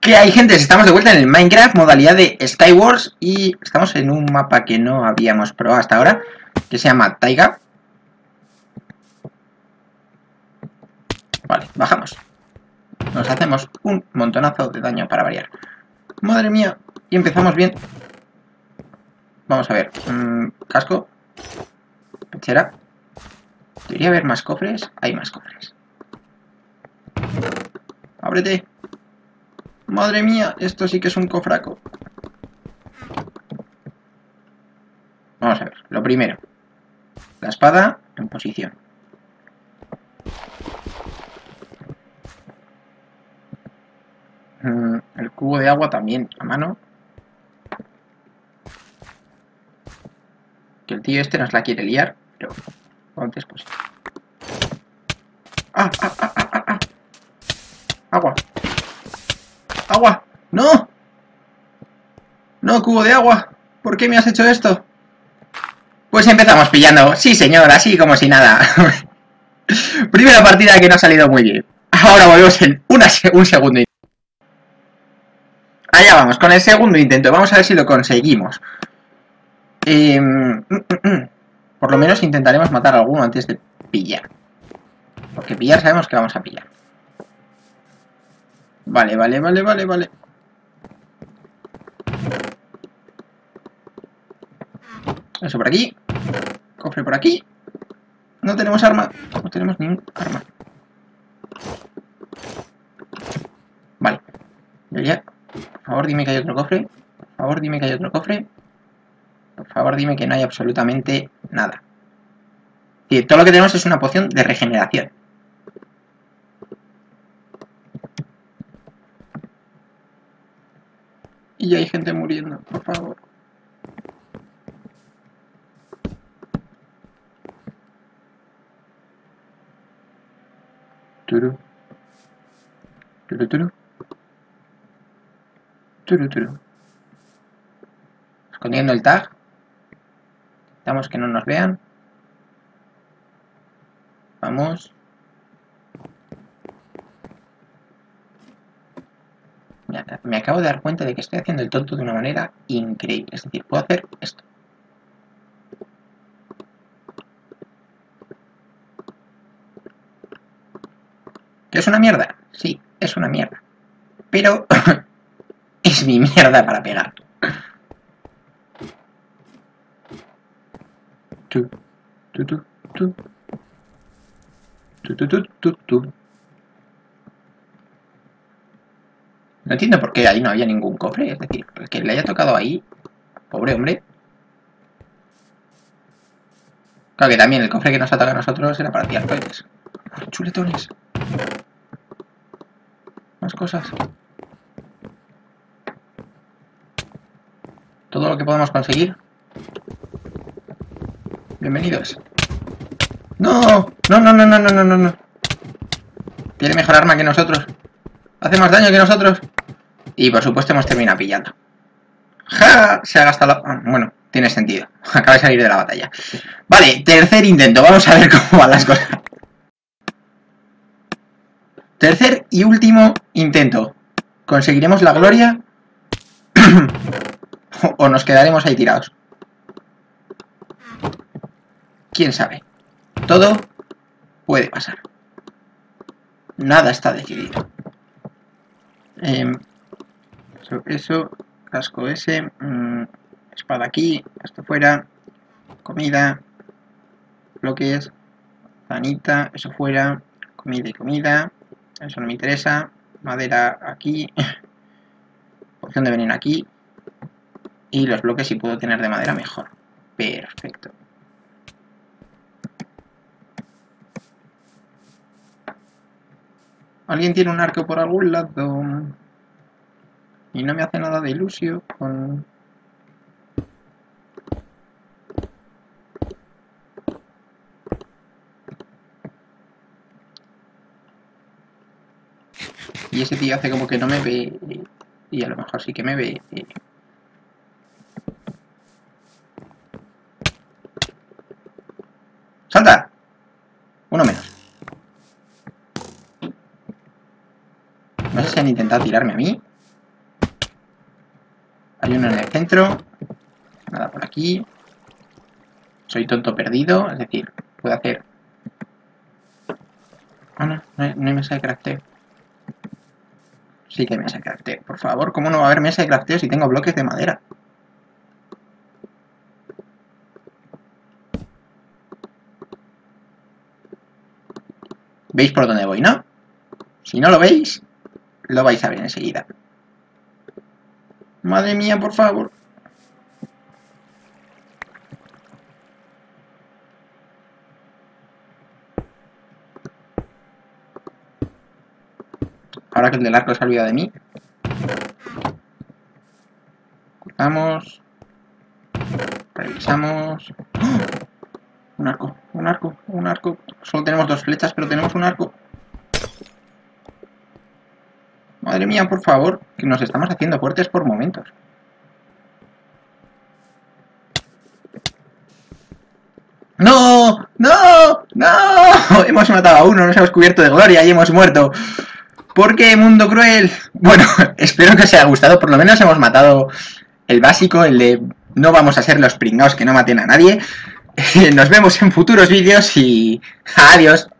¿Qué hay, gente? Estamos de vuelta en el Minecraft, modalidad de Skywars, y estamos en un mapa que no habíamos probado hasta ahora, que se llama Taiga. Vale, bajamos. Nos hacemos un montonazo de daño para variar. Madre mía, y empezamos bien. Vamos a ver, casco, pechera. Debería haber más cofres, hay más cofres. Ábrete. Madre mía, esto sí que es un cofraco. Vamos a ver, lo primero. La espada en posición. El cubo de agua también a mano. Que el tío este nos la quiere liar, pero lo antes posible. ¡Ah! ¡Ah! ¡Ah! ¡Ah! ¡Ah! ¡Ah! ¡Agua! ¡Agua! ¡No! ¡No, cubo de agua! ¿Por qué me has hecho esto? Pues empezamos pillando. Sí, señor, así como si nada. Primera partida que no ha salido muy bien. Ahora volvemos en un segundo intento. Allá vamos, con el segundo intento. Vamos a ver si lo conseguimos. Por lo menos intentaremos matar a alguno antes de pillar. Porque pillar sabemos que vamos a pillar. Vale. Eso por aquí. Cofre por aquí. No tenemos arma. No tenemos ningún arma. Vale. Ya. Por favor, dime que hay otro cofre. Por favor, dime que hay otro cofre. Por favor, dime que no hay absolutamente nada. Y todo lo que tenemos es una poción de regeneración. Y hay gente muriendo, por favor. Turu. Escondiendo el tag. Necesitamos que no nos vean. Vamos. Me acabo de dar cuenta de que estoy haciendo el tonto de una manera increíble. Es decir, puedo hacer esto. ¿Que es una mierda? Sí, es una mierda. Pero es mi mierda para pegar. No entiendo por qué ahí no había ningún cofre. Es decir, el que le haya tocado ahí, pobre hombre. Claro que también el cofre que nos ha tocado a nosotros era para tirar cohetes. Chuletones. Más cosas. Todo lo que podamos conseguir. Bienvenidos. ¡No! ¡No! Tiene mejor arma que nosotros. Hace más daño que nosotros. Y por supuesto hemos terminado pillando. ¡Ja! Se ha gastado la... bueno, tiene sentido. Acaba de salir de la batalla. Vale, tercer intento. Vamos a ver cómo van las cosas. Tercer y último intento. ¿Conseguiremos la gloria? ¿O nos quedaremos ahí tirados? ¿Quién sabe? Todo puede pasar. Nada está decidido. Eso, casco ese, espada aquí, esto fuera, comida, bloques, zanita, eso fuera, comida y comida, eso no me interesa, madera aquí, poción de veneno aquí, y los bloques si puedo tener de madera mejor. Perfecto. ¿Alguien tiene un arco por algún lado? Y no me hace nada de ilusión con... Y ese tío hace como que no me ve... Y a lo mejor sí que me ve... ¡Salta! Uno menos. No sé si han intentado tirarme a mí. Hay uno en el centro. Nada por aquí. Soy tonto perdido, es decir, puedo hacer... Ah, no hay mesa de crafteo. Sí que hay mesa de crafteo. Por favor, ¿cómo no va a haber mesa de crafteo si tengo bloques de madera? ¿Veis por dónde voy, no? Si no lo veis, lo vais a ver enseguida. Madre mía, por favor. Ahora que el del arco se ha olvidado de mí. Cortamos. Revisamos. ¡Oh! Un arco, un arco, un arco. Solo tenemos 2 flechas, pero tenemos un arco. Madre mía, por favor, que nos estamos haciendo fuertes por momentos. ¡No! ¡No! ¡No! Hemos matado a uno, nos hemos cubierto de gloria y hemos muerto. ¿Por qué, mundo cruel? Bueno, espero que os haya gustado. Por lo menos hemos matado el básico, el de no vamos a ser los pringaos que no maten a nadie. Nos vemos en futuros vídeos y adiós.